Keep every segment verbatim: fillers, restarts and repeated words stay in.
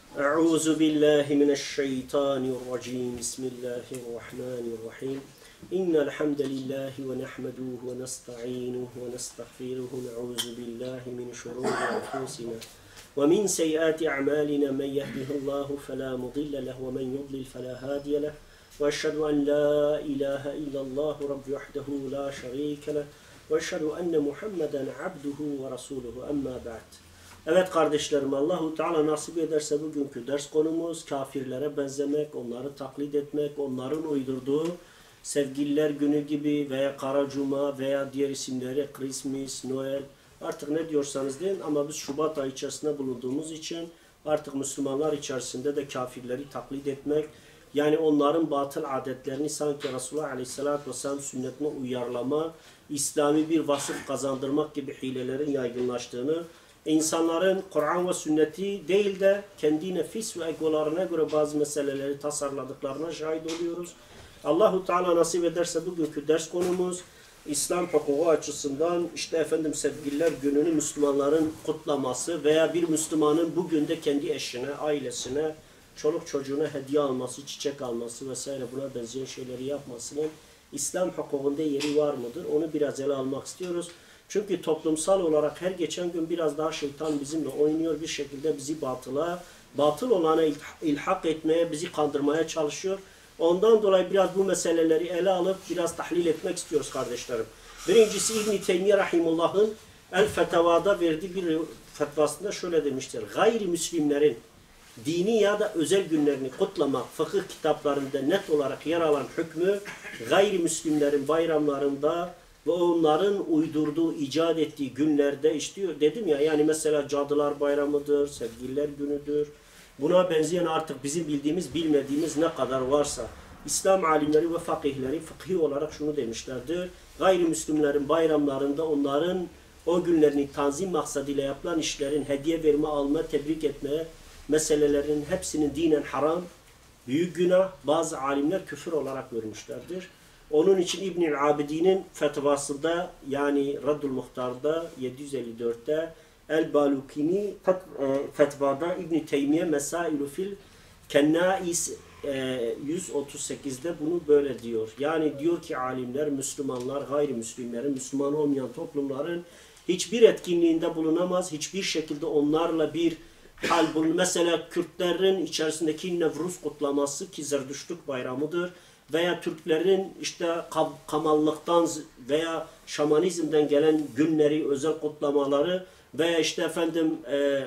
أعوذ بالله من الشيطان الرجيم بسم الله الرحمن الرحيم إن الحمد لله ونحمده ونستعينه ونستغفره نعوذ بالله من شرور أنفسنا ومن سيئات أعمالنا من يهده الله فلا مضل له ومن يضلل فلا هادي له وأشهد أن لا إله إلا الله رب وحده لا شريك له وأشهد أن محمدا عبده ورسوله أما بعد. Evet kardeşlerim, Allahu Teala nasip ederse bugünkü ders konumuz kafirlere benzemek, onları taklit etmek, onların uydurduğu Sevgililer Günü gibi veya Kara Cuma veya diğer isimleri Christmas, Noel, artık ne diyorsanız deyin, ama biz Şubat ayı içerisinde bulunduğumuz için artık Müslümanlar içerisinde de kafirleri taklit etmek, yani onların batıl adetlerini sanki Resulullah Aleyhisselatü Vesselam sünnetine uyarlama, İslami bir vasıf kazandırmak gibi hilelerin yaygınlaştığını, İnsanların Kur'an ve sünneti değil de kendi nefis ve egolarına göre bazı meseleleri tasarladıklarına şahit oluyoruz. Allahu Teala nasip ederse bugünkü ders konumuz İslam hukuku açısından işte efendim Sevgililer Günü'nü Müslümanların kutlaması veya bir Müslümanın bugün de kendi eşine, ailesine, çoluk çocuğuna hediye alması, çiçek alması vesaire buna benzeyen şeyleri yapmasının İslam hukukunda yeri var mıdır? Onu biraz ele almak istiyoruz. Çünkü toplumsal olarak her geçen gün biraz daha şeytan bizimle oynuyor, bir şekilde bizi batıla, batıl olana ilhak etmeye, bizi kandırmaya çalışıyor. Ondan dolayı biraz bu meseleleri ele alıp biraz tahlil etmek istiyoruz kardeşlerim. Birincisi İbn-i Teymiye Rahimullah'ın El-Fetava'da verdiği bir fetvasında şöyle demiştir. Gayrimüslimlerin dini ya da özel günlerini kutlamak fıkıh kitaplarında net olarak yer alan hükmü gayrimüslimlerin bayramlarında ve onların uydurduğu, icat ettiği günlerde işliyor. Dedim ya, yani mesela Cadılar Bayramı'dır, Sevgililer Günü'dür. Buna benzeyen artık bizim bildiğimiz, bilmediğimiz ne kadar varsa İslam alimleri ve fakihleri fıkhi olarak şunu demişlerdir. Gayrimüslimlerin bayramlarında onların o günlerini tanzim maksadıyla yapılan işlerin hediye verme, alma, tebrik etme meselelerinin hepsinin dinen haram, büyük günah, bazı alimler küfür olarak görmüşlerdir. Onun için İbn-i Abidin'in fetvasında, yani Raddul Muhtar'da yedi yüz elli dörtte, El-Balukini fetvada İbn-i Teymiye Mesailü fil Kennais yüz otuz sekizde bunu böyle diyor. Yani diyor ki alimler, Müslümanlar, gayrimüslimlerin, Müslüman olmayan toplumların hiçbir etkinliğinde bulunamaz, hiçbir şekilde onlarla bir hal bulunur. Mesela Kürtlerin içerisindeki Nevruz kutlaması ki Zerdüştlük bayramıdır. Veya Türklerin işte kamallıktan veya şamanizmden gelen günleri, özel kutlamaları veya işte efendim e,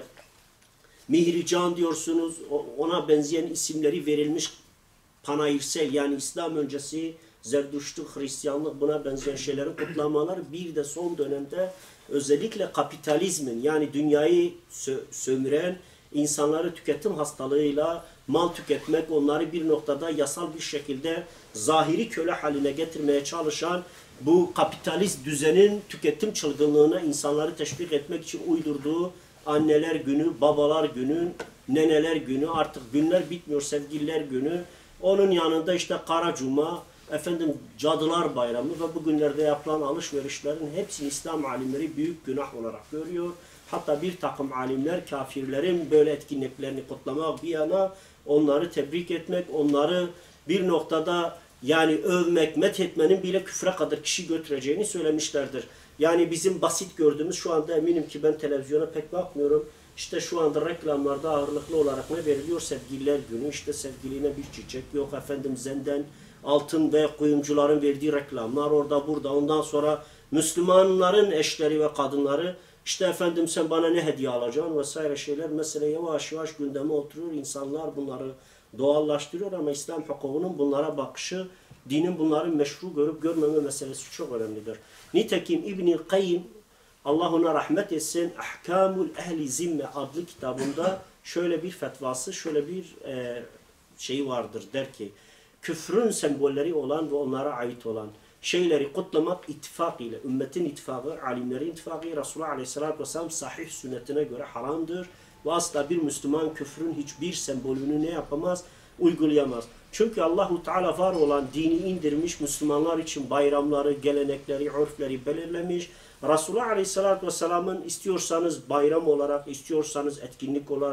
Mihrican diyorsunuz, ona benzeyen isimleri verilmiş panayirsel, yani İslam öncesi Zerdüştlük, Hristiyanlık, buna benzeyen şeylerin kutlamaları bir de son dönemde özellikle kapitalizmin, yani dünyayı sö sömüren, insanları tüketim hastalığıyla mal tüketmek, onları bir noktada yasal bir şekilde zahiri köle haline getirmeye çalışan bu kapitalist düzenin tüketim çılgınlığına insanları teşvik etmek için uydurduğu anneler günü, babalar günü, neneler günü, artık günler bitmiyor, Sevgililer Günü, onun yanında işte Kara Cuma, efendim Cadılar Bayramı ve bugünlerde yapılan alışverişlerin hepsini İslam alimleri büyük günah olarak görüyor. Hatta bir takım alimler kafirlerin böyle etkinliklerini kutlamak bir yana onları tebrik etmek, onları bir noktada yani övmek, methetmenin bile küfre kadar kişi götüreceğini söylemişlerdir. Yani bizim basit gördüğümüz, şu anda eminim ki ben televizyona pek bakmıyorum. İşte şu anda reklamlarda ağırlıklı olarak ne veriliyor? Sevgililer Günü, işte sevgiline bir çiçek, yok efendim zenden, altın ve kuyumcuların verdiği reklamlar orada burada. Ondan sonra Müslümanların eşleri ve kadınları, İşte efendim sen bana ne hediye alacaksın vesaire şeyler, mesela yavaş yavaş gündeme oturuyor. İnsanlar bunları doğallaştırıyor ama İslam hukukunun bunlara bakışı, dinin bunları meşru görüp görmeme meselesi çok önemlidir. Nitekim İbn-i Kayyim, Allah ona rahmet etsin, Ahkamul Ehli Zimme adlı kitabında şöyle bir fetvası, şöyle bir e, şey vardır, der ki, küfrün sembolleri olan ve onlara ait olan şeyleri kutlamak ittifak ile, ümmetin ittifakı, alimlerin ittifakı, Resulullah Aleyhisselatü Vesselam sahih sünnetine göre haramdır. Ve asla bir Müslüman küfrün hiçbir sembolünü ne yapamaz? Uygulayamaz. Çünkü Allahu Teala var olan dini indirmiş, Müslümanlar için bayramları, gelenekleri, örfleri belirlemiş. Resulullah Aleyhisselatü Vesselam'ın istiyorsanız bayram olarak, istiyorsanız etkinlik olarak,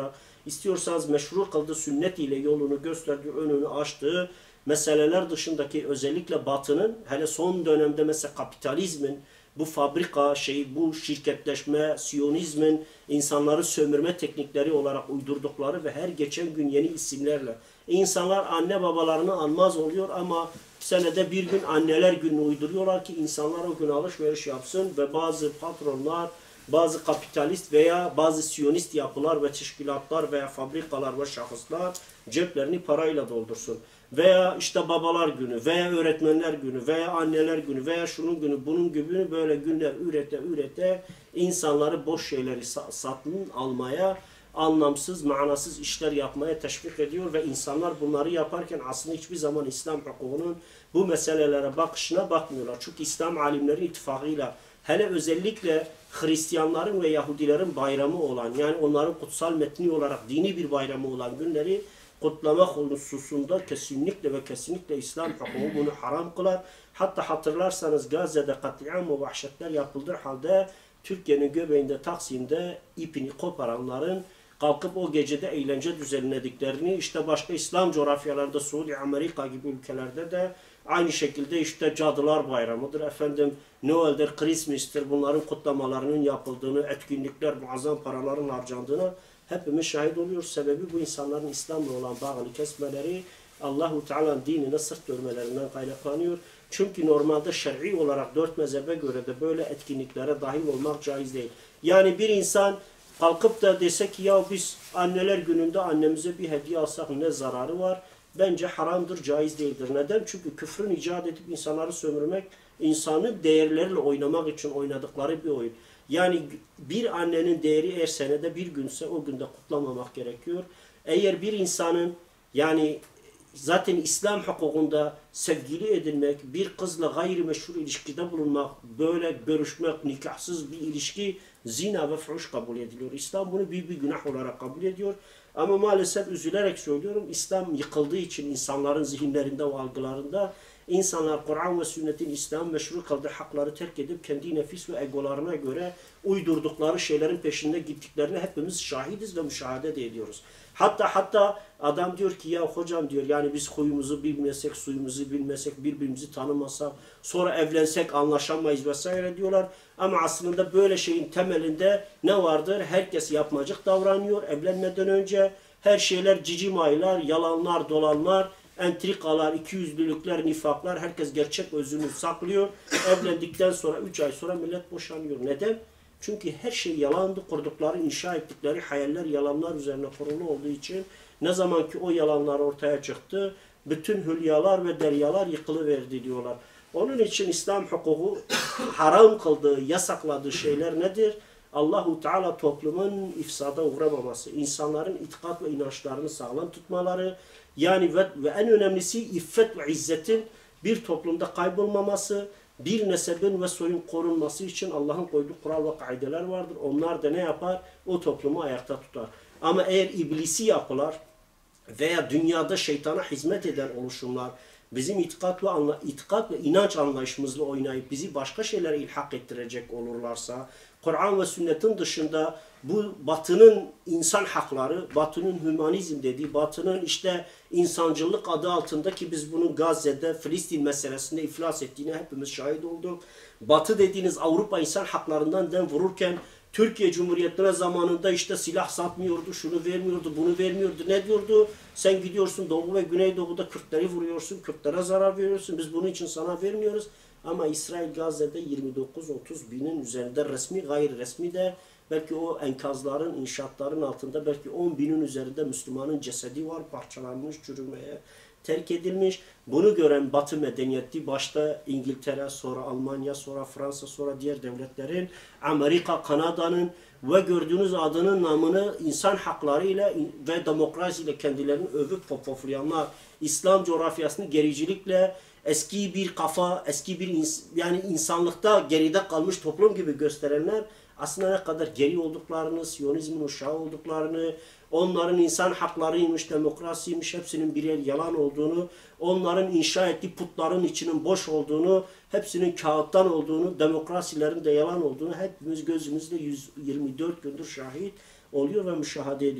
istiyorsanız meşru kıldığı sünnet ile yolunu gösterdiği, önünü açtığı meseleler dışındaki özellikle Batı'nın hele son dönemde mesela kapitalizmin, bu fabrika şey, bu şirketleşme, Siyonizmin insanları sömürme teknikleri olarak uydurdukları ve her geçen gün yeni isimlerle insanlar anne babalarını anmaz oluyor ama senede bir gün anneler günü uyduruyorlar ki insanlar o gün alışveriş yapsın ve bazı patronlar, bazı kapitalist veya bazı Siyonist yapılar ve teşkilatlar veya fabrikalar ve şahıslar ceplerini parayla doldursun. Veya işte babalar günü veya öğretmenler günü veya anneler günü veya şunun günü bunun gibi böyle günler ürete ürete insanları boş şeyleri satın almaya, anlamsız, manasız işler yapmaya teşvik ediyor ve insanlar bunları yaparken aslında hiçbir zaman İslam hukukunun bu meselelere bakışına bakmıyorlar. Çünkü İslam alimleri ittifakıyla hele özellikle Hristiyanların ve Yahudilerin bayramı olan, yani onların kutsal metni olarak dini bir bayramı olan günleri kutlamak hususunda kesinlikle ve kesinlikle İslam hukuku bunu haram kılar. Hatta hatırlarsanız Gazze'de katliam ve vahşetler yapıldığı halde Türkiye'nin göbeğinde, Taksim'de ipini koparanların kalkıp o gecede eğlence düzenlediklerini, işte başka İslam coğrafyalarında, Suudi, Amerika gibi ülkelerde de aynı şekilde işte Cadılar Bayramı'dır, efendim Noel'dir, Christmas'tir, bunların kutlamalarının yapıldığını, etkinlikler, muazzam paraların harcandığını hepimiz şahit oluyoruz. Sebebi bu insanların İslam'la olan bağını kesmeleri, Allahu Teala'nın dinine sırt dönmelerinden kaynaklanıyor. Çünkü normalde şer'i olarak dört mezhebe göre de böyle etkinliklere dahil olmak caiz değil. Yani bir insan kalkıp da dese ki ya biz anneler gününde annemize bir hediye alsak ne zararı var? Bence haramdır, caiz değildir. Neden? Çünkü küfrün icat edip insanları sömürmek, insanın değerleriyle oynamak için oynadıkları bir oyun. Yani bir annenin değeri eğer senede bir günse o günde kutlamamak gerekiyor. Eğer bir insanın yani zaten İslam hukukunda sevgili edilmek, bir kızla gayrimeşru ilişkide bulunmak, böyle görüşmek, nikahsız bir ilişki zina ve fuhuş kabul ediliyor. İslam bunu büyük bir günah olarak kabul ediyor. Ama maalesef üzülerek söylüyorum, İslam yıkıldığı için insanların zihinlerinde ve algılarında insanlar Kur'an ve sünnetin İslam meşru kıldığı hakları terk edip kendi nefis ve egolarına göre uydurdukları şeylerin peşinde gittiklerine hepimiz şahidiz ve müşahede de ediyoruz. Hatta hatta adam diyor ki ya hocam diyor yani biz huyumuzu bilmesek, suyumuzu bilmesek, birbirimizi tanımasak, sonra evlensek anlaşamayız vesaire diyorlar. Ama aslında böyle şeyin temelinde ne vardır? Herkes yapmacık davranıyor evlenmeden önce. Her şeyler cicimaylar, yalanlar, dolanlar, entrikalar, ikiyüzlülükler, nifaklar, herkes gerçek özünü saklıyor. Evlendikten sonra üç ay sonra millet boşanıyor. Neden? Çünkü her şey yalandı. Kurdukları, inşa ettikleri hayaller yalanlar üzerine kurulu olduğu için ne zaman ki o yalanlar ortaya çıktı, bütün hülyalar ve deryalar yıkılıverdi diyorlar. Onun için İslam hukuku haram kıldığı, yasakladığı şeyler nedir? Allahu Teala toplumun ifsada uğramaması, insanların itikat ve inançlarını sağlam tutmaları, yani ve, ve en önemlisi iffet ve izzetin bir toplumda kaybolmaması, bir nesebin ve soyun korunması için Allah'ın koyduğu kural ve kaideler vardır. Onlar da ne yapar? O toplumu ayakta tutar. Ama eğer iblisi yapılar veya dünyada şeytana hizmet eden oluşumlar bizim itikat ve, anla, itikat ve inanç anlayışımızla oynayıp bizi başka şeylere ilhak ettirecek olurlarsa, Kur'an ve sünnetin dışında bu batının insan hakları, batının hümanizm dediği, batının işte insancılık adı altında ki biz bunun Gazze'de, Filistin meselesinde iflas ettiğine hepimiz şahit olduk. Batı dediğiniz Avrupa insan haklarından den vururken Türkiye Cumhuriyeti'ne zamanında işte silah satmıyordu, şunu vermiyordu, bunu vermiyordu. Ne diyordu? Sen gidiyorsun Doğu ve Güneydoğu'da Kürtleri vuruyorsun, Kürtlere zarar veriyorsun. Biz bunun için sana vermiyoruz. Ama İsrail Gazze'de yirmi dokuz otuz binin üzerinde resmi, gayri resmi de belki o enkazların, inşaatların altında belki on binin üzerinde Müslümanın cesedi var, parçalanmış, çürümeye terk edilmiş. Bunu gören Batı medeniyeti başta İngiltere, sonra Almanya, sonra Fransa, sonra diğer devletlerin, Amerika, Kanada'nın ve gördüğünüz adının namını insan haklarıyla ve demokrasiyle kendilerini övüp popoflayanlar, İslam coğrafyasını gericilikle eski bir kafa, eski bir ins yani insanlıkta geride kalmış toplum gibi gösterenler aslında ne kadar geri olduklarını, Siyonizmin uşağı olduklarını, onların insan haklarıymış, demokrasiymiş, hepsinin birer yalan olduğunu, onların inşa ettiği putların içinin boş olduğunu, hepsinin kağıttan olduğunu, demokrasilerin de yalan olduğunu hepimiz gözümüzle yüz yirmi dört gündür şahit oluyor ve müşahede ediyoruz.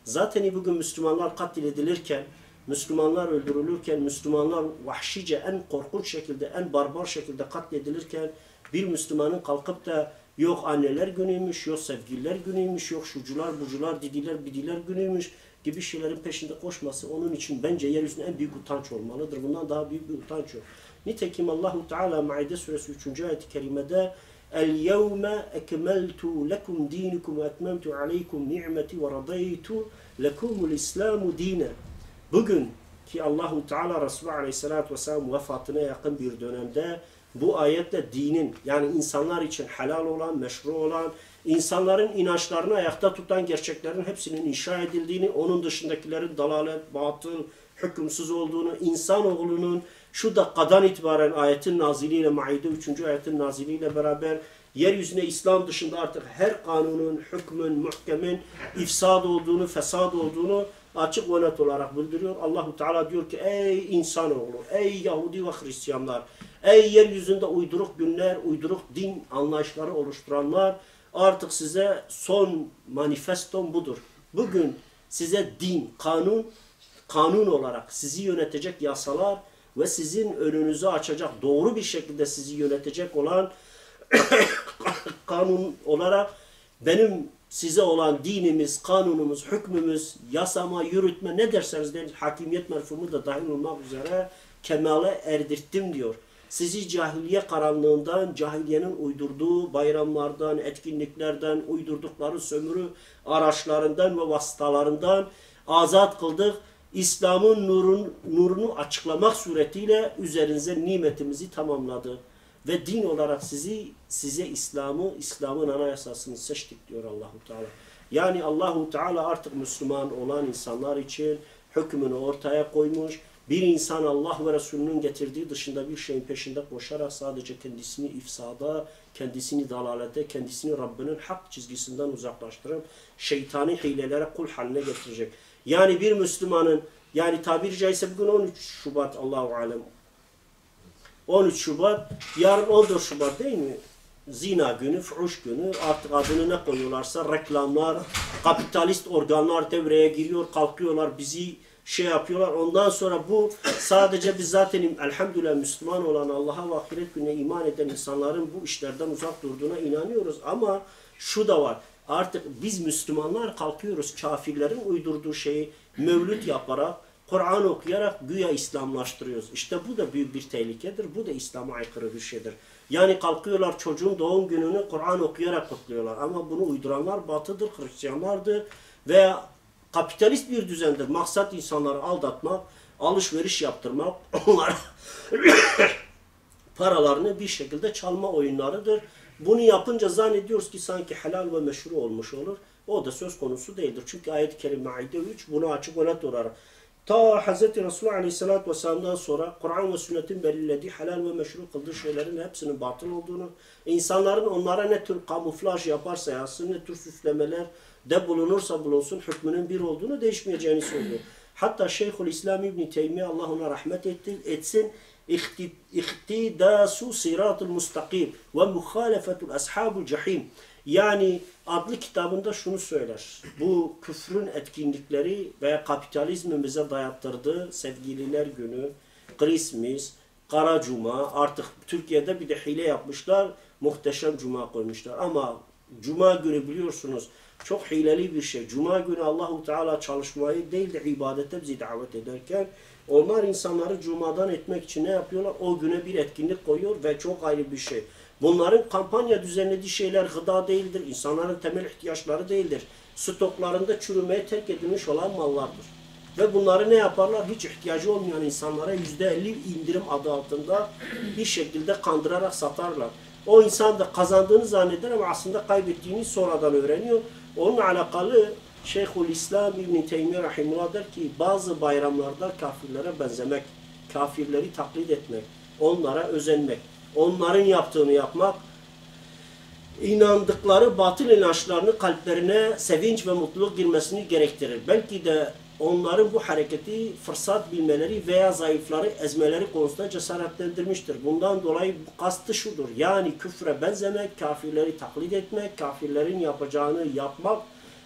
Zaten bugün Müslümanlar katledilirken, Müslümanlar öldürülürken, Müslümanlar vahşice en korkunç şekilde, en barbar şekilde katledilirken bir Müslümanın kalkıp da yok anneler günüymüş, yok sevgililer günüymüş, yok şucular, bucular, didiler, bidiler günüymüş gibi şeylerin peşinde koşması onun için bence yeryüzünde en büyük utanç olmalıdır. Bundan daha büyük bir utanç yok. Nitekim Allahu Teala Maide suresi üçüncü ayet-i kerimede El-yevme ekmeltu lekum dinukum ve etmemtu aleykum ni'meti ve radaytu lekumul islamu dine. Bugün ki Allahu Teala Resulü Aleyhisselatü Vesselam vefatına yakın bir dönemde bu ayetle dinin, yani insanlar için helal olan, meşru olan, insanların inançlarını ayakta tutan gerçeklerin hepsinin inşa edildiğini, onun dışındakilerin dalalet, batıl, hükümsüz olduğunu, insanoğlunun şu dakikadan itibaren ayetin naziliyle, Maide üçüncü ayetin naziliyle beraber yeryüzüne İslam dışında artık her kanunun, hükmün, muhkemin ifsad olduğunu, fesad olduğunu açık ve net olarak bildiriyor. Allahu Teala diyor ki ey insanoğlu, ey Yahudi ve Hristiyanlar, ey yeryüzünde uyduruk günler, uyduruk din anlayışları oluşturanlar, artık size son manifestom budur. Bugün size din, kanun, kanun olarak sizi yönetecek yasalar ve sizin önünüzü açacak, doğru bir şekilde sizi yönetecek olan kanun olarak benim size olan dinimiz, kanunumuz, hükmümüz, yasama, yürütme ne derseniz deyin, hakimiyet mefhumu da dahil olmak üzere kemale erdirttim diyor. Sizi cahiliye karanlığından, cahiliyenin uydurduğu bayramlardan, etkinliklerden, uydurdukları sömürü araçlarından ve vasıtalarından azat kıldık. İslam'ın nurun, nurunu açıklamak suretiyle üzerinize nimetimizi tamamladı. Ve din olarak sizi size İslam'ı, İslam'ın anayasasını seçtik diyor Allahu Teala. Yani Allahu Teala artık Müslüman olan insanlar için hükmünü ortaya koymuş. Bir insan Allah ve Resulünün getirdiği dışında bir şeyin peşinde koşarak sadece kendisini ifsada, kendisini dalalete, kendisini Rabbinin hak çizgisinden uzaklaştırıp şeytani hilelere kul haline getirecek. Yani bir Müslümanın, yani tabiri caizse bugün on üç Şubat Allahu alem. on üç Şubat, yarın on dört Şubat değil mi? Zina günü, fuhuş günü, artık adını ne koyuyorlarsa reklamlar, kapitalist organlar devreye giriyor, kalkıyorlar, bizi şey yapıyorlar. Ondan sonra bu sadece biz zaten elhamdülillah Müslüman olan, Allah'a ve ahiret gününe iman eden insanların bu işlerden uzak durduğuna inanıyoruz. Ama şu da var, artık biz Müslümanlar kalkıyoruz kafirlerin uydurduğu şeyi mevlüt yaparak, Kur'an okuyarak güya İslamlaştırıyoruz. İşte bu da büyük bir tehlikedir. Bu da İslam'a aykırı bir şeydir. Yani kalkıyorlar çocuğun doğum gününü Kur'an okuyarak kutluyorlar. Ama bunu uyduranlar Batı'dır, Hristiyanlardır veya kapitalist bir düzendir. Maksat insanları aldatmak, alışveriş yaptırmak, onlara paralarını bir şekilde çalma oyunlarıdır. Bunu yapınca zannediyoruz ki sanki helal ve meşru olmuş olur. O da söz konusu değildir. Çünkü ayet-i kerime Maide üç bunu açık ve net olarak ta Hazreti Resulullah Aleyhisselatü Vesselam'dan sonra Kur'an ve sünnetin belirlediği helal ve meşru kıldığı şeylerin hepsinin batıl olduğunu, insanların onlara ne tür kamuflaj yaparsa yapsın, ne tür süslemeler de bulunursa bulunsun hükmünün bir olduğunu, değişmeyeceğini söylüyor. Hatta Şeyhülislam İbn Teymiye, Allah ona rahmet etsin, İhtidasu siratul mustakim ve muhalefetul ashabul cahim, yani adlı kitabında şunu söyler. Bu küfrün etkinlikleri ve kapitalizmin bize dayattırdığı sevgililer günü, Christmas, Kara Cuma, artık Türkiye'de bir de hile yapmışlar, muhteşem Cuma koymuşlar. Ama Cuma günü biliyorsunuz çok hileli bir şey. Cuma günü Allahu Teala çalışmayı değil de ibadete bizi davet ederken onlar insanları Cuma'dan etmek için ne yapıyorlar? O güne bir etkinlik koyuyor ve çok ayrı bir şey. Bunların kampanya düzenlediği şeyler gıda değildir. İnsanların temel ihtiyaçları değildir. Stoklarında çürümeye terk edilmiş olan mallardır. Ve bunları ne yaparlar? Hiç ihtiyacı olmayan insanlara yüzde elli indirim adı altında bir şekilde kandırarak satarlar. O insan da kazandığını zanneder ama aslında kaybettiğini sonradan öğreniyor. Onunla alakalı Şeyhülislam İbn Teymiye Rahimullah der ki bazı bayramlarda kafirlere benzemek, kafirleri taklit etmek, onlara özenmek, onların yaptığını yapmak, inandıkları batıl inançlarını kalplerine sevinç ve mutluluk girmesini gerektirir. Belki de onların bu hareketi fırsat bilmeleri veya zayıfları ezmeleri konusunda cesaretlendirmiştir. Bundan dolayı kastı şudur. Yani küfre benzemek, kafirleri taklit etmek, kafirlerin yapacağını yapmak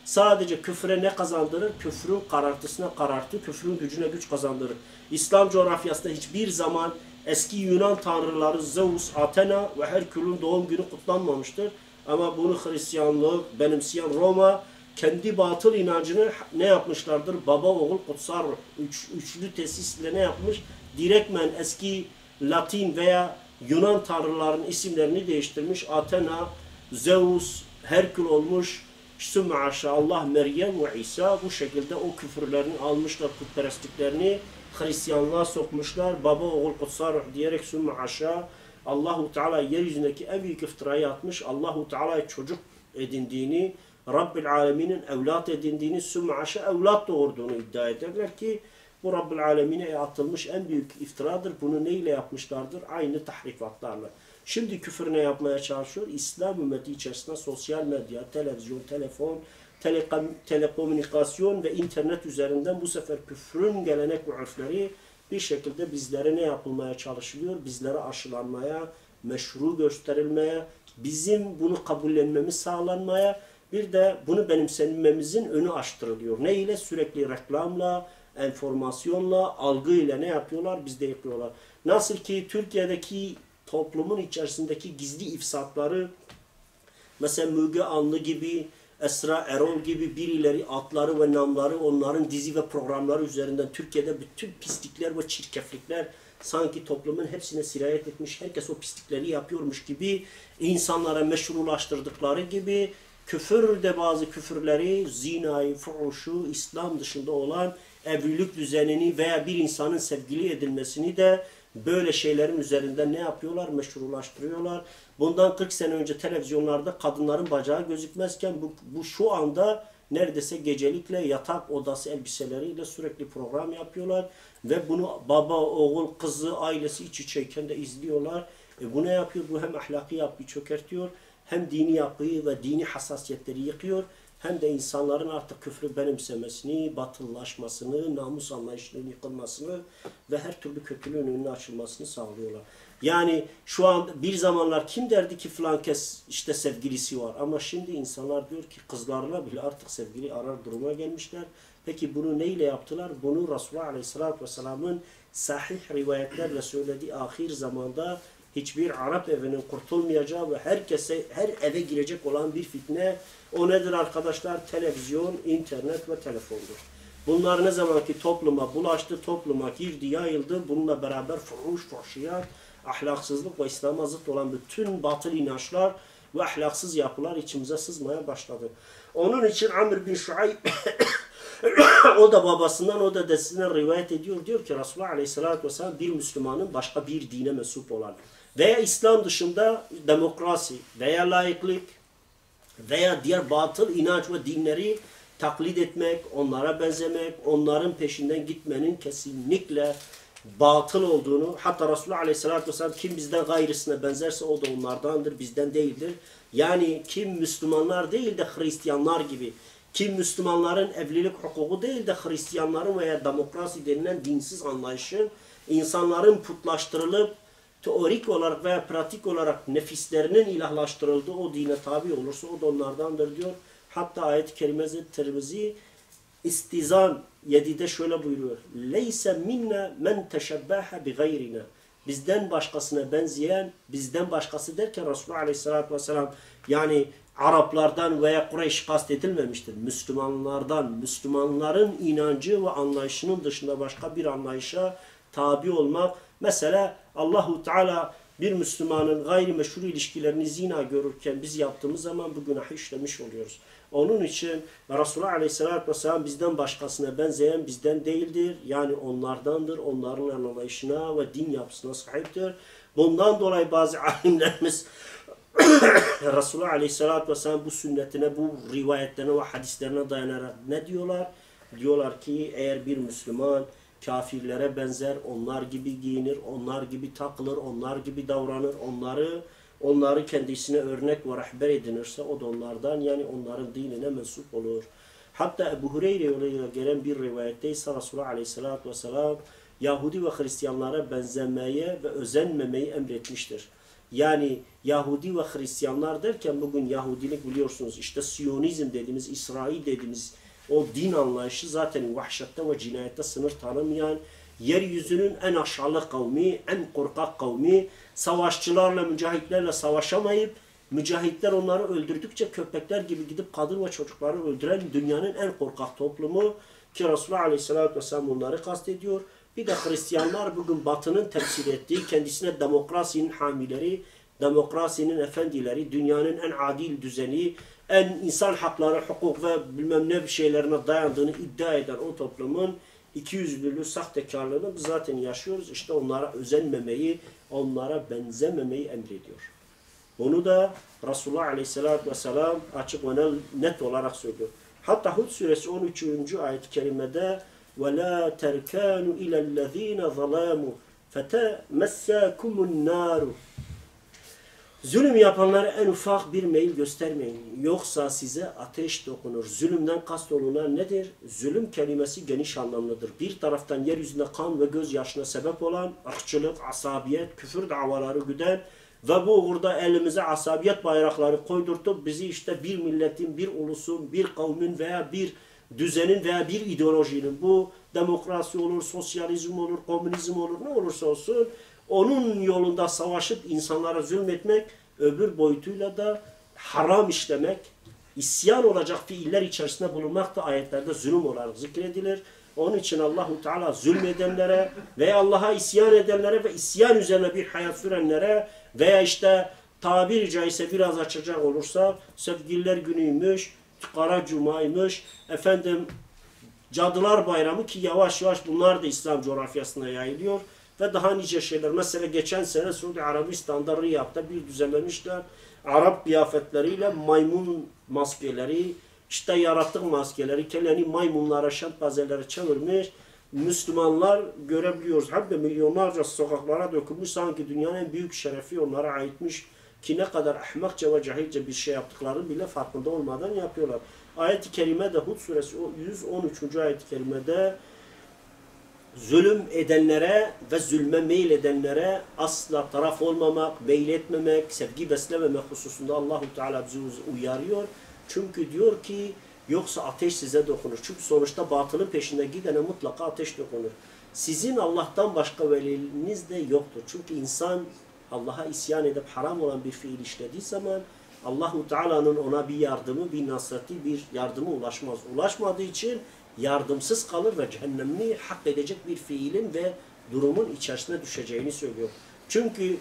sadece küfre ne kazandırır? Küfrün karartısına karartı, küfrün gücüne güç kazandırır. İslam coğrafyasında hiçbir zaman eski Yunan tanrıları Zeus, Athena ve Herkül'ün doğum günü kutlanmamıştır. Ama bunu Hristiyanlık benimseyen Roma kendi batıl inancını ne yapmışlardır? Baba, oğul, kutsal ruh. Üç, üçlü tesisle ne yapmış? Direktmen eski Latin veya Yunan tanrıların isimlerini değiştirmiş. Athena, Zeus, Herkül olmuş. Sümme Allah, Meryem ve İsa bu şekilde o küfürlerini almışlar, putperestliklerini Hristiyanlığa sokmuşlar. Baba, oğul, kutsal ruh diyerek sümme aşağı Allahu Teala yeryüzündeki en büyük iftirayı atmış. Allahu Teala'ya çocuk edindiğini, Rabbil Alemin'in evlat edindiğini, sümme aşağı evlat doğurduğunu iddia ederler ki bu Rabbil Alemin'e atılmış en büyük iftiradır. Bunu neyle yapmışlardır? Aynı tahrifatlarla. Şimdi küfür ne yapmaya çalışıyor? İslam ümmeti içerisinde sosyal medya, televizyon, telefon, telekom, telekomünikasyon ve internet üzerinden bu sefer küfrün gelenek ve örfleri bir şekilde bizlere ne yapılmaya çalışılıyor? Bizlere aşılanmaya, meşru gösterilmeye, bizim bunu kabullenmemiz sağlanmaya, bir de bunu benimsenmemizin önü açtırılıyor. Ne ile? Sürekli reklamla, enformasyonla, algıyla ne yapıyorlar? Bizde yapıyorlar. Nasıl ki Türkiye'deki toplumun içerisindeki gizli ifsatları, mesela Müge Anlı gibi, Esra Erol gibi birileri adları ve namları onların dizi ve programları üzerinden Türkiye'de bütün pislikler ve çirkeflikler sanki toplumun hepsine sirayet etmiş, herkes o pislikleri yapıyormuş gibi insanlara meşrulaştırdıkları gibi küfür de bazı küfürleri, zinayı, fuhuşu, İslam dışında olan evlilik düzenini veya bir insanın sevgili edilmesini de böyle şeylerin üzerinden ne yapıyorlar? Meşrulaştırıyorlar. Bundan kırk sene önce televizyonlarda kadınların bacağı gözükmezken bu, bu şu anda neredeyse gecelikle yatak odası elbiseleriyle sürekli program yapıyorlar. Ve bunu baba, oğul, kızı, ailesi iç içeyken de izliyorlar. E bu ne yapıyor? Bu hem ahlaki yapıyı çökertiyor, hem dini yapıyı ve dini hassasiyetleri yıkıyor, hem de insanların artık küfrü benimsemesini, batıllaşmasını, namus anlayışının yıkılmasını ve her türlü kötülüğün önüne açılmasını sağlıyorlar. Yani şu an bir zamanlar kim derdi ki falan kes işte sevgilisi var, ama şimdi insanlar diyor ki kızlarla bile artık sevgili arar duruma gelmişler. Peki bunu neyle yaptılar? Bunu Resulullah Aleyhisselatü Vesselam'ın sahih rivayetlerle söylediği ahir zamanda hiçbir Arap evinin kurtulmayacağı ve herkese, her eve girecek olan bir fitne. O nedir arkadaşlar? Televizyon, internet ve telefondur. Bunlar ne zaman ki topluma bulaştı, topluma girdi, yayıldı, bununla beraber fuhuş, fuhşiyat, ahlaksızlık ve İslam'a zıt olan bütün batıl inançlar ve ahlaksız yapılar içimize sızmaya başladı. Onun için Amr bin Şuayb o da babasından, o da dedesinden rivayet ediyor. Diyor ki Resulullah Aleyhisselatü Vesselam bir Müslümanın başka bir dine mensup olan veya İslam dışında demokrasi veya laiklik veya diğer batıl inanç ve dinleri taklit etmek, onlara benzemek, onların peşinden gitmenin kesinlikle batıl olduğunu, hatta Resulullah Aleyhisselatü Vesselam kim bizden gayrısına benzerse o da onlardandır, bizden değildir. Yani kim Müslümanlar değil de Hristiyanlar gibi, kim Müslümanların evlilik hukuku değil de Hristiyanların veya demokrasi denilen dinsiz anlayışın insanların putlaştırılıp teorik olarak veya pratik olarak nefislerinin ilahlaştırıldığı o dine tabi olursa o da onlardandır diyor. Hatta ayet-i kerime Tirmizi İstizan yedide şöyle buyuruyor. Leyse minna men teşebbaha bi gayrina. Bizden başkasına benzeyen, bizden başkası derken Resulullah Aleyhisselatü Vesselam yani Araplardan veya Kureyş kastedilmemiştir. Müslümanlardan, Müslümanların inancı ve anlayışının dışında başka bir anlayışa tabi olmak. Mesela Allahu Teala bir Müslümanın gayrimeşru ilişkilerini zina görürken biz yaptığımız zaman bu günahı işlemiş oluyoruz. Onun için Resulullah Aleyhisselatü Vesselam bizden başkasına benzeyen bizden değildir. Yani onlardandır. Onların anlayışına ve din yapısına sahiptir. Bundan dolayı bazı alimlerimiz Resulullah Aleyhisselatü Vesselam bu sünnetine, bu rivayetlerine ve hadislerine dayanarak ne diyorlar? Diyorlar ki eğer bir Müslüman kafirlere benzer, onlar gibi giyinir, onlar gibi takılır, onlar gibi davranır, onları onları kendisine örnek ve rehber edinirse o da onlardan, yani onların dinine mensup olur. Hatta Ebu Hureyre yoluyla gelen bir rivayette ise Resulullah Aleyhisselatü Vesselam Yahudi ve Hristiyanlara benzemeye ve özenmemeyi emretmiştir. Yani Yahudi ve Hristiyanlar derken bugün Yahudilik biliyorsunuz işte Siyonizm dediğimiz, İsrail dediğimiz o din anlayışı zaten vahşette ve cinayette sınır tanımayan, yeryüzünün en aşağılık kavmi, en korkak kavmi, savaşçılarla, mücahitlerle savaşamayıp, mücahitler onları öldürdükçe köpekler gibi gidip kadın ve çocukları öldüren dünyanın en korkak toplumu ki Resulullah Aleyhisselatü Vesselam onları kastediyor. Bir de Hristiyanlar bugün Batı'nın temsil ettiği, kendisine demokrasinin hamileri, demokrasinin efendileri, dünyanın en adil düzeni, en insan hakları, hukuk ve bilmem ne bir şeylerine dayandığını iddia eden o toplumun ikiyüzlülüğü, sahtekarlığını biz zaten yaşıyoruz. İşte onlara özenmemeyi, onlara benzememeyi emrediyor. Bunu da Resulullah Aleyhisselatü Vesselam açık ve net olarak söylüyor. Hatta Hud suresi on üçüncü ayet-i kerimede وَلَا تَرْكَانُوا اِلَى الَّذ۪ينَ ظَلَامُوا فَتَمَسَّاكُمُ النَّارُ Zulüm yapanlara en ufak bir meyil göstermeyin. Yoksa size ateş dokunur. Zulümden kastolunan nedir? Zulüm kelimesi geniş anlamlıdır. Bir taraftan yeryüzünde kan ve gözyaşına sebep olan ırkçılık, asabiyet, küfür davaları güden ve bu uğurda elimize asabiyet bayrakları koydurtup bizi işte bir milletin, bir ulusun, bir kavmin veya bir düzenin veya bir ideolojinin, bu demokrasi olur, sosyalizm olur, komünizm olur, ne olursa olsun onun yolunda savaşıp insanlara zulmetmek, öbür boyutuyla da haram işlemek, isyan olacak fiiller içerisinde bulunmak da ayetlerde zulüm olarak zikredilir. Onun için Allahu Teala zulmedenlere veya Allah'a isyan edenlere ve isyan üzerine bir hayat sürenlere veya işte tabiri caizse biraz açacak olursa Sevgililer Günü'ymüş, Kara Cuma'ymış, efendim Cadılar Bayramı ki yavaş yavaş bunlar da İslam coğrafyasına yayılıyor ve daha nice şeyler. Mesela geçen sene Suudi Arabistan'da Riyad'da bir düzenlemişler. Arap kıyafetleriyle maymun maskeleri, işte yaratık maskeleri, kelleni maymunlara, şempanzelere çevirmiş. Müslümanlar görebiliyoruz. Hem de milyonlarca sokaklara dökülmüş. Sanki dünyanın en büyük şerefi onlara aitmiş. Ki ne kadar ahmakça ve cahilce bir şey yaptıklarını bile farkında olmadan yapıyorlar. Ayet-i Kerime'de Hud suresi yüz on üçüncü ayet-i kerimede zulüm edenlere ve zulme meyil edenlere asla taraf olmamak, meyil etmemek, sevgi beslememek hususunda Allahu Teala bizi uyarıyor. Çünkü diyor ki yoksa ateş size dokunur. Çünkü sonuçta batılın peşinde gidene mutlaka ateş dokunur. Sizin Allah'tan başka veliniz de yoktur. Çünkü insan Allah'a isyan edip haram olan bir fiil işlediği zaman Allahu Teala'nın ona bir yardımı, bir nasreti, bir yardımı ulaşmaz. Ulaşmadığı için yardımsız kalır ve cehennemini hak edecek bir fiilin ve durumun içerisine düşeceğini söylüyor. Çünkü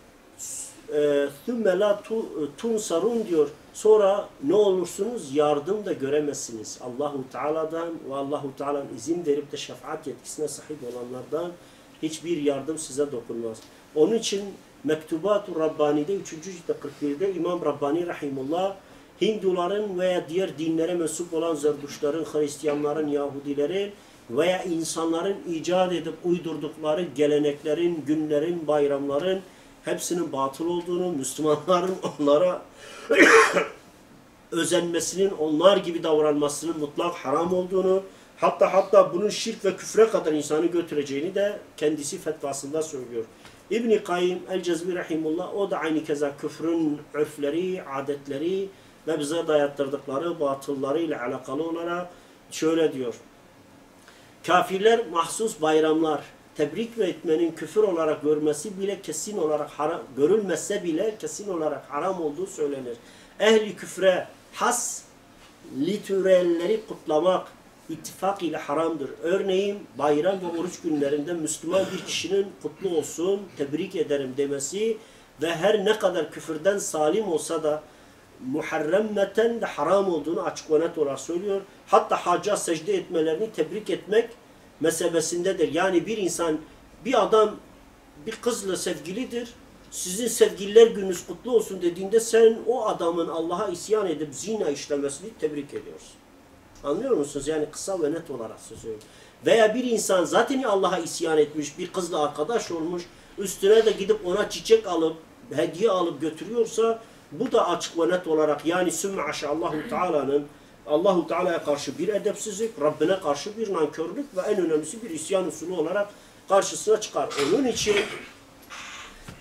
ثُمَّ لَا تُنْصَرُونَ diyor. Sonra ne olursunuz? Yardım da göremezsiniz. Allahu Teala'dan ve Allahu Teala'nın izin verip de şefaat yetkisine sahip olanlardan hiçbir yardım size dokunmaz. Onun için Mektubat-ı Rabbani'de üçüncü cilde kırk birde İmam Rabbani Rahimullah Hinduların veya diğer dinlere mensup olan Zerduşların, Hristiyanların, Yahudilerin veya insanların icat edip uydurdukları geleneklerin, günlerin, bayramların hepsinin batıl olduğunu, Müslümanların onlara özenmesinin, onlar gibi davranmasının mutlak haram olduğunu, hatta hatta bunun şirk ve küfre kadar insanı götüreceğini de kendisi fetvasında söylüyor. İbn-i Kayyim el-Cezmi Rahimullah o da aynı keza küfrün örfleri, adetleri ve bize dayattırdıkları batılları ile alakalı olarak şöyle diyor. Kafirler mahsus bayramlar tebrik ve etmenin küfür olarak görmesi bile kesin olarak haram, görülmezse bile kesin olarak haram olduğu söylenir. Ehli küfre has litürelleri kutlamak ittifak ile haramdır. Örneğin bayram ve oruç günlerinde Müslüman bir kişinin kutlu olsun, tebrik ederim demesi ve her ne kadar küfürden salim olsa da muharremmeten de haram olduğunu açık ve net olarak söylüyor. Hatta hacca secde etmelerini tebrik etmek mesebesindedir. Yani bir insan, bir adam bir kızla sevgilidir. Sizin sevgililer gününüz kutlu olsun dediğinde sen o adamın Allah'a isyan edip zina işlemesini tebrik ediyorsun. Anlıyor musunuz? Yani kısa ve net olarak söylüyorum. Veya bir insan zaten Allah'a isyan etmiş, bir kızla arkadaş olmuş, üstüne de gidip ona çiçek alıp, hediye alıp götürüyorsa bu da açık ve net olarak yani sümme aşağı Allahu Teala'nın Allahu Teala'ya karşı bir edepsizlik, Rabbine karşı bir nankörlük ve en önemlisi bir isyan usulü olarak karşısına çıkar. Onun için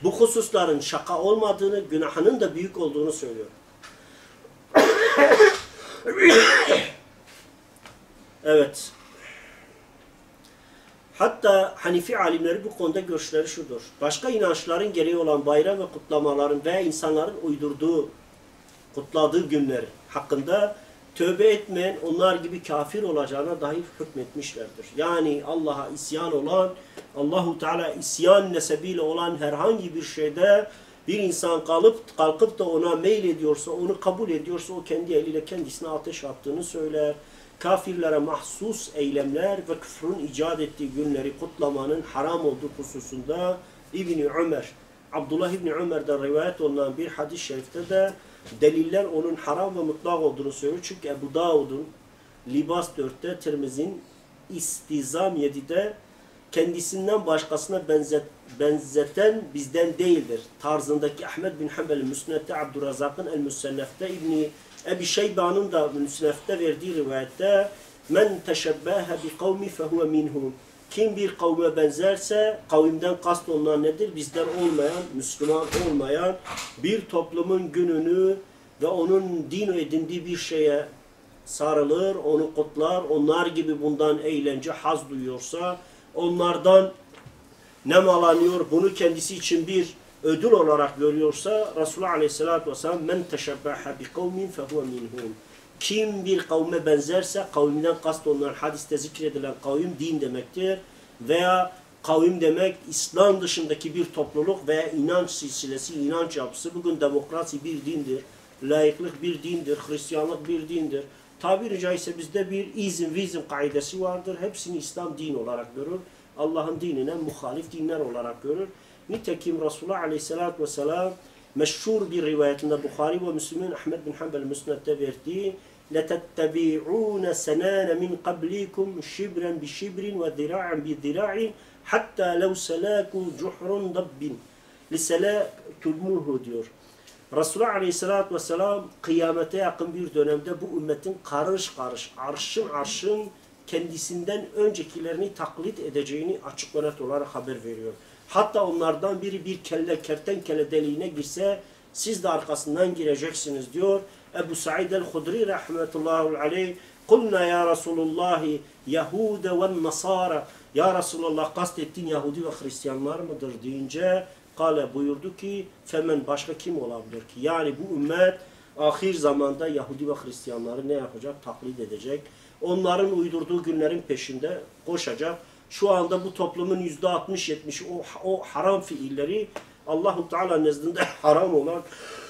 bu hususların şaka olmadığını, günahının da büyük olduğunu söylüyor. Evet. Hatta Hanifi alimleri bu konuda görüşleri şudur. Başka inançların gereği olan bayram ve kutlamaların veya insanların uydurduğu, kutladığı günler hakkında tövbe etmeyen onlar gibi kafir olacağına dair hükmetmişlerdir. Yani Allah'a isyan olan, Allahu Teala isyan nesebiyle olan herhangi bir şeyde bir insan kalıp kalkıp da ona meylediyorsa, onu kabul ediyorsa o kendi eliyle kendisine ateş attığını söyler. Kafirlere mahsus eylemler ve küfrün icat ettiği günleri kutlamanın haram olduğu hususunda İbni Ömer, Abdullah İbni Ömer'den rivayet olunan bir hadis-i şerifte de deliller onun haram ve mutlak olduğunu söylüyor. Çünkü Ebu Davud'un Libas dörtte, Tirmizi'nin İstizam yedide kendisinden başkasına benzet, benzeten bizden değildir tarzındaki Ahmed bin Hanbel'in Müsned'de, Abdurrazak'ın El-Müsennef'te, İbni Ebi Şeyba'nın da Müsned'de verdiği rivayette men teşebbehe bi kavmi fehuve minhum. Kim bir kavme benzerse kavimden kast olunan nedir? Bizden olmayan, Müslüman olmayan bir toplumun gününü ve onun din edindiği bir şeye sarılır, onu kutlar, onlar gibi bundan eğlence, haz duyuyorsa, onlardan nemalanıyor, bunu kendisi için bir ödül olarak görüyorsa, Resulullah Aleyhisselatü Vesselam men teşebbehe bi kavmin fehuve minhum. Kim bir kavme benzerse, kavimden kast olunan hadiste zikredilen kavim din demektir. Veya kavim demek İslam dışındaki bir topluluk veya inanç silsilesi, inanç yapısı. Bugün demokrasi bir dindir, laiklik bir dindir, Hristiyanlık bir dindir. Tabiri caizse bizde bir izm, vizm kaidesi vardır. Hepsini İslam din olarak görür. Allah'ın dinine muhalif dinler olarak görür. Nitekim Resulullah Aleyhisselatü Vesselam meşhur bir rivayetinde Bukhari ve Müslim'in Ahmed bin Hanbel Müsned'de verdiği لَتَتَّبِعُونَ سَنَانَ مِنْ قَبْلِكُمْ شِبْرًا بِشِبْرٍ وَذِرَاعًا بِذِرَاعٍ حَتَّى لَوْ سَلَاكُوا جُحْرٌ ضَبٍّ لِسَلَاكُمُوهُ diyor. Resulullah Aleyhisselatü Vesselam kıyamete yakın bir dönemde bu ümmetin karış karış, arşın arşın kendisinden öncekilerini taklit edeceğini açık ve net olarak haber veriyor. Hatta onlardan biri bir kelle, kertenkele deliğine girse siz de arkasından gireceksiniz diyor. Ebu Said el-Hudri rahmetullahi aleyh kulna ya Resulullah Yahude ve Nasara, ya Resulullah kastettiğin Yahudi ve Hristiyanlar mıdır deyince kale buyurdu ki femen, başka kim olabilir ki? Yani bu ümmet ahir zamanda Yahudi ve Hristiyanları ne yapacak? Taklit edecek. Onların uydurduğu günlerin peşinde koşacak. Şu anda bu toplumun yüzde altmış yetmişi o, o haram fiilleri Allah-u Teala nezdinde haram olan,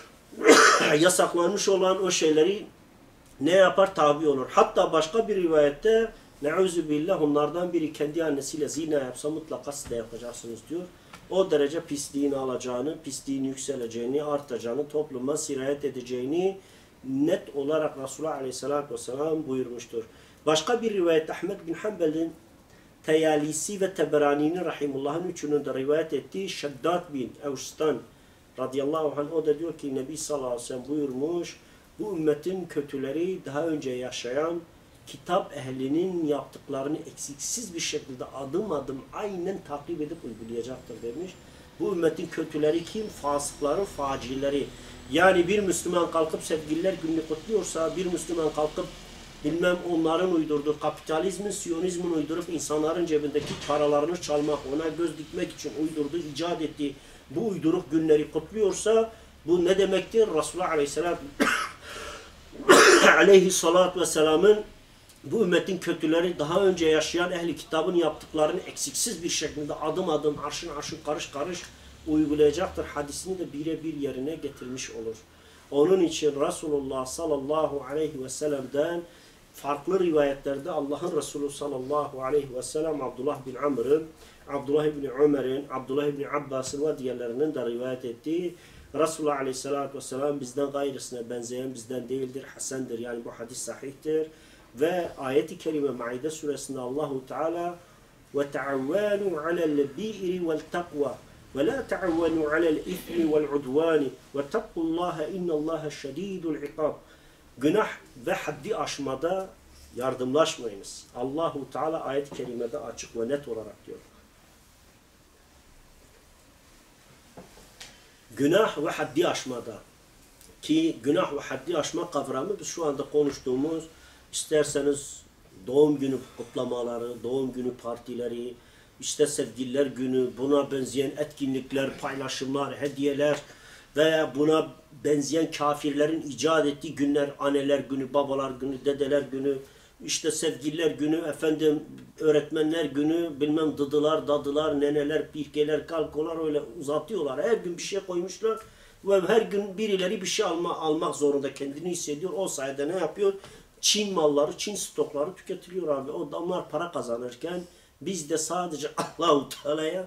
yasaklanmış olan o şeyleri ne yapar? Tabi olur. Hatta başka bir rivayette ne'uzubillah onlardan biri kendi annesiyle zina yapsa mutlaka siz de yapacaksınız diyor. O derece pisliğini alacağını, pisliğin yükseleceğini, artacağını, topluma sirayet edeceğini net olarak Resulullah Aleyhisselatü Vesselam buyurmuştur. Başka bir rivayet Ahmed bin Hanbel'in Teyalisi ve Teberani'nin rahimullah'ın üçünün de rivayet ettiği Şeddat bin Evs'tan radıyallahu anh, o da diyor ki Nebi sallallahu aleyhi ve sellem buyurmuş, bu ümmetin kötüleri daha önce yaşayan kitap ehlinin yaptıklarını eksiksiz bir şekilde adım adım aynen takip edip uygulayacaktır demiş. Bu ümmetin kötüleri kim? Fasıkların facileri. Yani bir Müslüman kalkıp sevgililer gününü kutluyorsa, bir Müslüman kalkıp bilmem onların uydurduğu kapitalizmin, siyonizmin uydurup insanların cebindeki paralarını çalmak, ona göz dikmek için uydurduğu, icat ettiği bu uyduruk günleri kutluyorsa bu ne demektir? Resulullah Aleyhisselatü Aleyhisselatü Vesselam'ın bu ümmetin kötüleri daha önce yaşayan ehli kitabın yaptıklarını eksiksiz bir şekilde adım adım, arşın arşın, karış karış uygulayacaktır. Hadisini de birebir yerine getirmiş olur. Onun için Resulullah sallallahu aleyhi ve sellem'den farklı rivayetlerde Allah'ın Resulü sallallahu aleyhi ve sellem Abdullah bin Amr'ın, Abdullah bin Ömer'in, Abdullah bin Abbas'ın ve diğerlerinin de rivayet ettiği Resulullah aleyhissalatü vesselam bizden gayrısına benzeyen bizden değildir, hasendir. Yani bu hadis sahihtir. Ve ayet-i kerime Maide suresinde Allahu Teala ve ta'avvanu alel bi'ri vel takva ve la ta'avvanu alel ismi vel udvani ve takullaha innallaha şedidul ikab. Günah ve haddi aşmada yardımlaşmayınız. Allahu Teala ayet-i kerimede açık ve net olarak diyor. günah ve haddi aşmada. Ki günah ve haddi aşma kavramı biz şu anda konuştuğumuz, isterseniz doğum günü kutlamaları, doğum günü partileri, işte sevgililer günü, buna benzeyen etkinlikler, paylaşımlar, hediyeler veya buna benzeyen kafirlerin icat ettiği günler, anneler günü, babalar günü, dedeler günü, işte sevgililer günü, efendim öğretmenler günü, bilmem dıdılar, dadılar, neneler, pirkeler, kalkolar öyle uzatıyorlar. Her gün bir şey koymuşlar ve her gün birileri bir şey alma, almak zorunda kendini hissediyor. O sayede ne yapıyor? Çin malları, Çin stokları tüketiliyor abi. O adamlar para kazanırken biz de sadece Allahu Teala'ya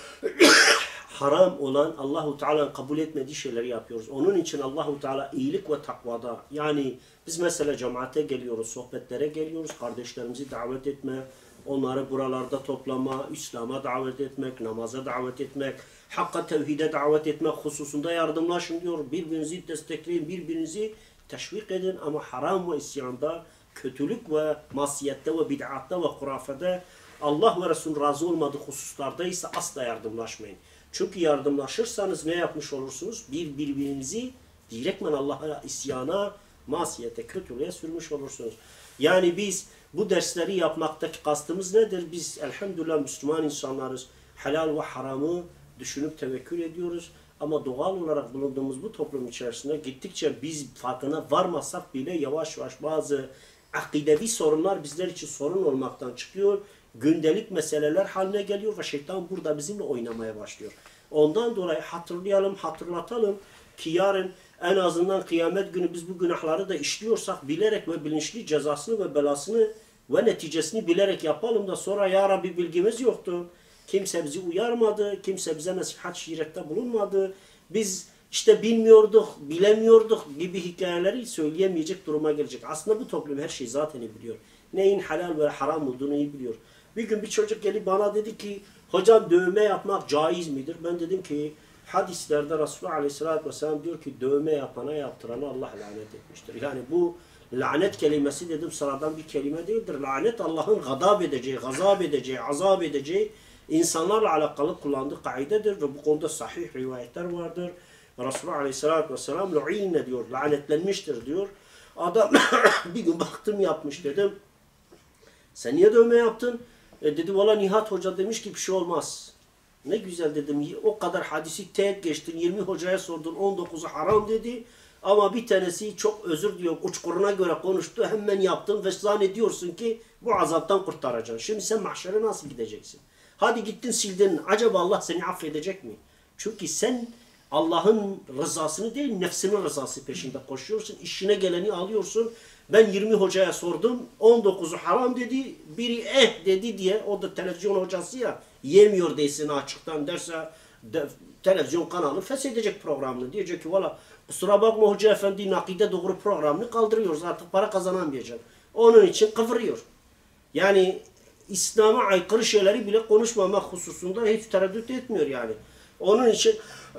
haram olan, Allahu Teala'nın kabul etmediği şeyleri yapıyoruz. Onun için Allahu Teala iyilik ve takvada, yani biz mesela cemaate geliyoruz, sohbetlere geliyoruz, kardeşlerimizi davet etme, onları buralarda toplama, İslam'a davet etmek, namaza davet etmek, hakka tevhide davet etmek hususunda yardımlaşın diyor. Birbirinizi destekleyin, birbirinizi teşvik edin ama haram ve isyanda, kötülük ve masiyette ve bid'atta ve hurafede, Allah ve Resul razı olmadığı hususlarda ise asla yardımlaşmayın. Çünkü yardımlaşırsanız ne yapmış olursunuz? Bir birbirinizi direktmen Allah'a isyana, masiyete, kötülüğe sürmüş olursunuz. Yani biz bu dersleri yapmaktaki kastımız nedir? Biz elhamdülillah Müslüman insanlarız. Helal ve haramı düşünüp tevekkül ediyoruz. Ama doğal olarak bulunduğumuz bu toplum içerisinde gittikçe biz farkına varmasak bile yavaş yavaş bazı akidevi sorunlar bizler için sorun olmaktan çıkıyor. Gündelik meseleler haline geliyor ve şeytan burada bizimle oynamaya başlıyor. Ondan dolayı hatırlayalım, hatırlatalım ki yarın en azından kıyamet günü biz bu günahları da işliyorsak bilerek ve bilinçli cezasını ve belasını ve neticesini bilerek yapalım da sonra ya Rabbi bilgimiz yoktu. Kimse bizi uyarmadı, kimse bize nasihat şiirette bulunmadı. Biz işte bilmiyorduk, bilemiyorduk gibi hikayeleri söyleyemeyecek duruma gelecek. Aslında bu toplum her şeyi zaten biliyor. Neyin helal ve haram olduğunu iyi biliyor. Bir gün bir çocuk gelip bana dedi ki hocam dövme yapmak caiz midir? Ben dedim ki hadislerde Resulullah Aleyhisselatü Vesselam diyor ki dövme yapana yaptırana Allah lanet etmiştir. Yani bu lanet kelimesi dedim sıradan bir kelime değildir. Lanet Allah'ın gadab edeceği, gazap edeceği, azap edeceği insanlarla alakalı kullandığı kaidedir ve bu konuda sahih rivayetler vardır. Resulullah Aleyhisselatü Vesselam lu'ine diyor, lanetlenmiştir diyor. Adam bir gün baktım yapmış dedim. Sen niye dövme yaptın? E dedi valla Nihat Hoca demiş ki bir şey olmaz. Ne güzel dedim. O kadar hadisi tek geçtin. yirmi hocaya sordun. on dokuzu haram dedi. Ama bir tanesi çok özür diliyor. Uçkuruna göre konuştu. Hemen yaptın ve zannediyorsun ki bu azaptan kurtaracaksın. Şimdi sen mahşere nasıl gideceksin? Hadi gittin sildin. Acaba Allah seni affedecek mi? Çünkü sen Allah'ın rızasını değil nefsinin rızası peşinde koşuyorsun. İşine geleni alıyorsun. Ben yirmi hocaya sordum. on dokuzu haram dedi. Biri eh dedi diye. O da televizyon hocası ya. Yemiyor desin açıktan derse de, televizyon kanalı feshedecek programını. Diyecek ki valla kusura bakma hoca efendi nakide doğru programını kaldırıyoruz. Artık para kazanamayacak. Onun için kıvırıyor. Yani İslam'a aykırı şeyleri bile konuşmamak hususunda hiç tereddüt etmiyor yani. Onun için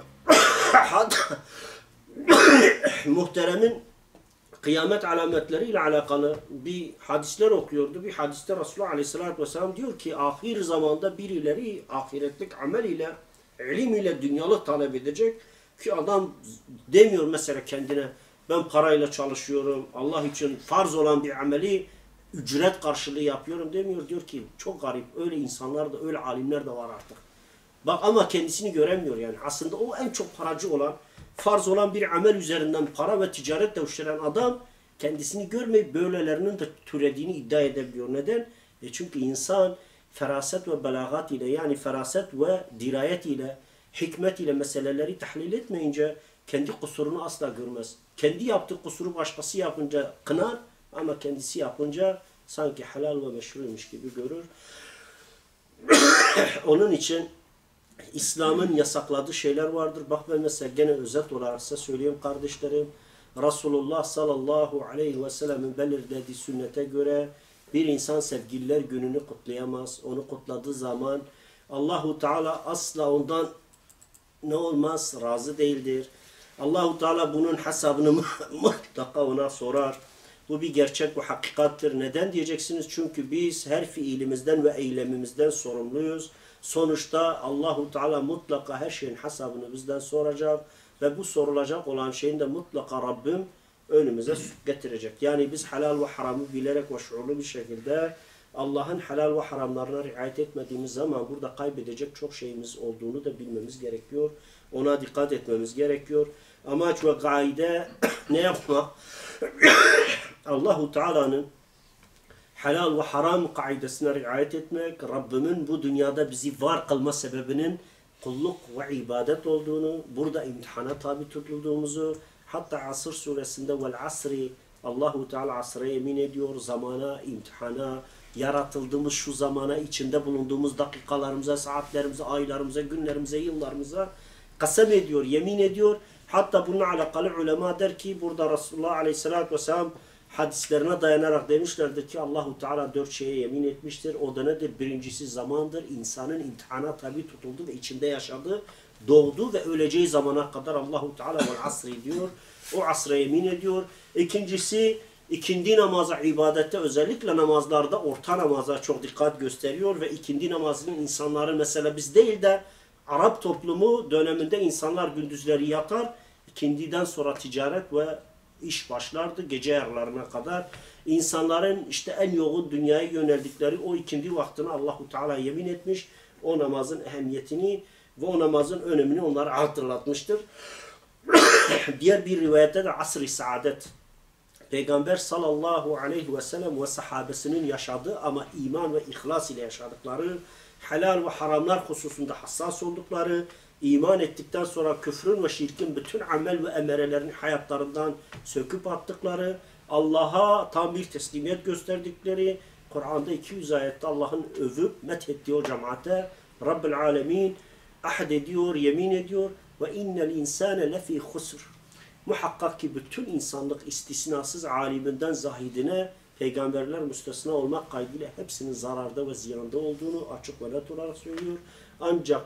muhteremin kıyamet alametleriyle alakalı bir hadisler okuyordu. Bir hadiste Resulullah Aleyhisselatü Vesselam diyor ki ahir zamanda birileri ahiretlik amel ile, ilim ile dünyalık talep edecek ki adam demiyor mesela kendine ben parayla çalışıyorum, Allah için farz olan bir ameli ücret karşılığı yapıyorum demiyor. Diyor ki çok garip öyle insanlar da öyle alimler de var artık. Bak ama kendisini göremiyor yani. Aslında o en çok paracı olan, farz olan bir amel üzerinden para ve ticaretle uçuran adam kendisini görmeyip böylelerinin de türediğini iddia edebiliyor. Neden? E çünkü insan feraset ve belagat ile yani feraset ve dirayet ile, hikmet ile meseleleri tahlil etmeyince kendi kusurunu asla görmez. Kendi yaptığı kusuru başkası yapınca kınar ama kendisi yapınca sanki helal ve meşruymuş gibi görür. Onun için İslam'ın yasakladığı şeyler vardır. Bak ben mesela gene özet olarak size söyleyeyim kardeşlerim. Resulullah sallallahu aleyhi ve sellem'in belirlediği sünnete göre bir insan sevgililer gününü kutlayamaz. Onu kutladığı zaman Allahu Teala asla ondan ne olmaz? Razı değildir. Allahu Teala bunun hesabını mutlaka ona sorar. Bu bir gerçek, bu hakikattir. Neden diyeceksiniz? Çünkü biz her fiilimizden ve eylemimizden sorumluyuz. Sonuçta Allahu Teala mutlaka her şeyin hesabını bizden soracak ve bu sorulacak olan şeyin de mutlaka Rabbim önümüze getirecek. Yani biz helal ve haramı bilerek ve şuurlu bir şekilde Allah'ın helal ve haramlarına riayet etmediğimiz zaman burada kaybedecek çok şeyimiz olduğunu da bilmemiz gerekiyor. Ona dikkat etmemiz gerekiyor. Amaç ve gaide ne yapmak? Allahu Teala'nın helal ve haram kaidesine riayet etmek, Rabbimin bu dünyada bizi var kılma sebebinin kulluk ve ibadet olduğunu, burada imtihana tabi tutulduğumuzu, hatta Asr suresinde vel asri Allahu Teala asra yemin ediyor, zamana, imtihana, yaratıldığımız şu zamana, içinde bulunduğumuz dakikalarımıza, saatlerimize, aylarımıza, günlerimize, yıllarımıza kasem ediyor, yemin ediyor. Hatta bununla alakalı ulema der ki burada Resulullah Aleyhisselatü Vesselam hadislerine dayanarak demişlerdir ki Allahu Teala dört şeye yemin etmiştir. O da nedir? Birincisi zamandır. İnsanın imtihana tabi tutuldu ve içinde yaşadı, doğdu ve öleceği zamana kadar Allahu Teala vel asri diyor. O asra yemin ediyor. İkincisi ikindi namazı ibadette, özellikle namazlarda orta namaza çok dikkat gösteriyor ve ikindi namazının insanların, mesela biz değil de Arap toplumu döneminde insanlar gündüzleri yatar, ikindiden sonra ticaret ve iş başlardı gece yarılarına kadar. İnsanların işte en yoğun dünyaya yöneldikleri o ikindi vaktine Allahu Teala yemin etmiş. O namazın ehemmiyetini ve o namazın önemini onlara hatırlatmıştır. Diğer bir rivayette de asr-ı saadet, Peygamber sallallahu aleyhi ve sellem ve sahabesinin yaşadığı ama iman ve ihlas ile yaşadıkları, helal ve haramlar hususunda hassas oldukları, iman ettikten sonra küfrün ve şirkin bütün amel ve emerelerini hayatlarından söküp attıkları, Allah'a tam bir teslimiyet gösterdikleri, Kur'an'da iki yüz ayette Allah'ın övüp methettiği o cemaate Rabbül Alemin ahd ediyor, yemin ediyor ve innel insane lefî husr. Muhakkak ki bütün insanlık istisnasız aliminden zahidine, peygamberler müstesna olmak kaydıyla hepsinin zararda ve ziyanda olduğunu açık ve net olarak söylüyor. Ancak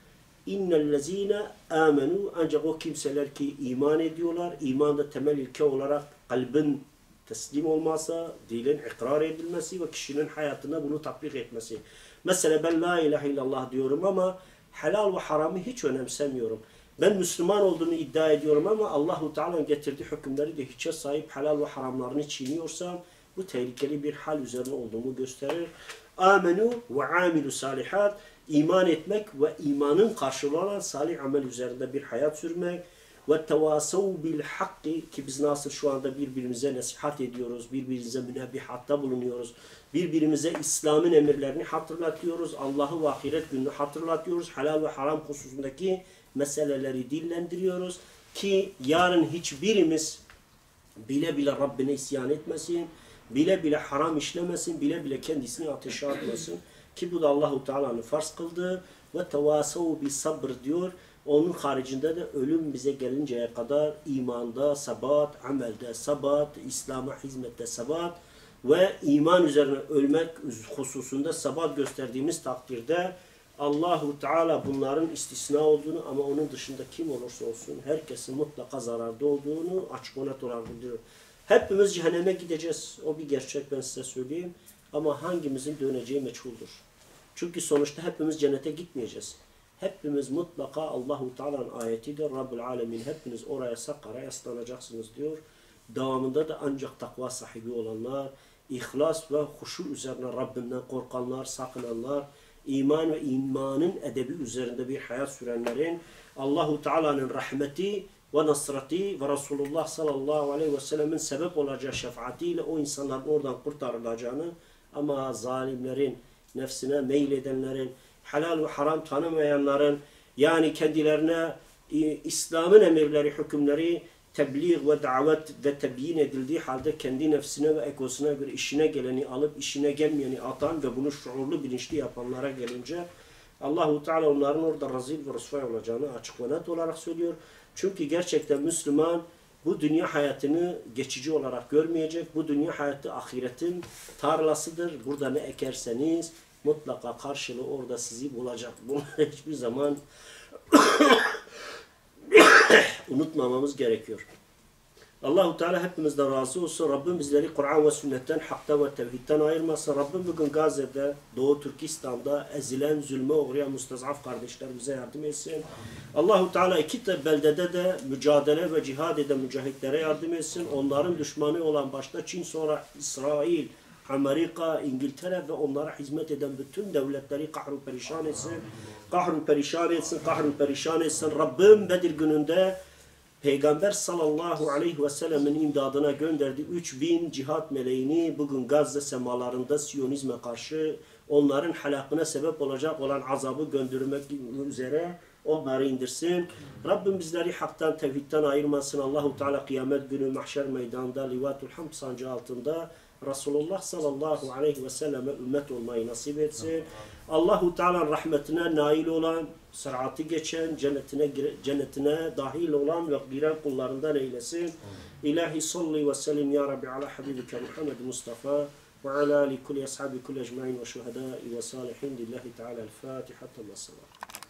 innellezîne âmenû, ancak o kimseler ki iman ediyorlar, imanda temel ilke olarak kalbin teslim olması, dilin ikrar edilmesi ve kişinin hayatına bunu tatbik etmesi. Mesela ben la ilahe illallah diyorum ama helal ve haramı hiç önemsemiyorum. Ben Müslüman olduğunu iddia ediyorum ama Allahu Teala'nın getirdiği hükümleri de hiçe sahip, helal ve haramlarını çiğniyorsam bu tehlikeli bir hal üzerine olduğumu gösterir. Amenu ve amilu salihat, iman etmek ve imanın karşılığı olan salih amel üzerinde bir hayat sürmek ve tevasav bil hakki, ki biz nasıl şu anda birbirimize nasihat ediyoruz, birbirimize münebbihatta bulunuyoruz, birbirimize İslam'ın emirlerini hatırlatıyoruz, Allah'ı ve ahiret gününü hatırlatıyoruz, helal ve haram hususundaki meseleleri dillendiriyoruz ki yarın hiçbirimiz bile bile Rabbine isyan etmesin, bile bile haram işlemesin, bile bile kendisini ateşe atmasın ki bu da Allahu Teala'nın farz kıldığı ve tevasav bi sabr diyor. Onun haricinde de ölüm bize gelinceye kadar imanda sabat, amelde sabat, İslam'a hizmette sabat ve iman üzerine ölmek hususunda sabat gösterdiğimiz takdirde Allahu Teala bunların istisna olduğunu ama onun dışında kim olursa olsun herkesin mutlaka zararda olduğunu açık net olarak bildiriyor. Hepimiz cehenneme gideceğiz. O bir gerçek, ben size söyleyeyim. Ama hangimizin döneceği meçhuldür. Çünkü sonuçta hepimiz cennete gitmeyeceğiz. Hepimiz mutlaka Allahu Teala'nın ayetidir. Rabbul Alemin hepiniz oraya sakara yaslanacaksınız diyor. Devamında da ancak takva sahibi olanlar, ihlas ve huşu üzerine Rabbinden korkanlar, sakınanlar, iman ve imanın edebi üzerinde bir hayat sürenlerin Allahu Teala'nın rahmeti ve nasrati ve Resulullah sallallahu aleyhi ve sellemin sebep olacağı şefaatiyle o insanların oradan kurtarılacağını, ama zalimlerin, nefsine meyledenlerin, helal ve haram tanımayanların, yani kendilerine İslam'ın emirleri, hükümleri tebliğ ve davet ve tebyin edildiği halde kendi nefsine ve egosuna göre işine geleni alıp işine gelmeyeni atan ve bunu şuurlu bilinçli yapanlara gelince Allahu Teala onların orada rezil ve rüsvay olacağını açık ve net olarak söylüyor. Çünkü gerçekten Müslüman bu dünya hayatını geçici olarak görmeyecek. Bu dünya hayatı ahiretin tarlasıdır. Burada ne ekerseniz mutlaka karşılığı orada sizi bulacak. Bunu hiçbir zaman unutmamamız gerekiyor. Allahu Teala hepimizden razı olsun. Rabbim bizleri Kur'an ve sünnetten, hakta ve tevhidden ayırmasın. Rabbim bugün Gazze'de, Doğu Türkistan'da ezilen, zulme uğrayan mustazaf kardeşlerimize yardım etsin. Allahu Teala iki de beldede de mücadele ve cihad eden mücahitlere yardım etsin. Onların düşmanı olan başta Çin, sonra İsrail, Amerika, İngiltere ve onlara hizmet eden bütün devletleri kahru perişan etsin. Kahru perişan etsin, kahru perişan etsin. Rabbim Bedir gününde Peygamber sallallahu aleyhi ve sellemin imdadına gönderdiği üç bin cihat meleğini bugün Gazze semalarında Siyonizme karşı onların helakına sebep olacak olan azabı göndermek üzere onları indirsin. Rabbim bizleri haktan, tevhidden ayırmasın. Allahu Teala kıyamet günü mahşer meydanında Livatul Hamd sancı altında Resulullah sallallahu aleyhi ve selleme ümmet olmayı nasip etsin. Allahu Teala'nın rahmetine nail olan, sıratı geçen, cennetine cennetine dahil olan ve giren kullarından eylesin. İlahi salli ve sellim ya Rabbi ala habibike Muhammed Mustafa ve ala ali kulli ashabi kulli ecmaîn ve şuhedâi ve salihin lillahi Teala el-Fatiha.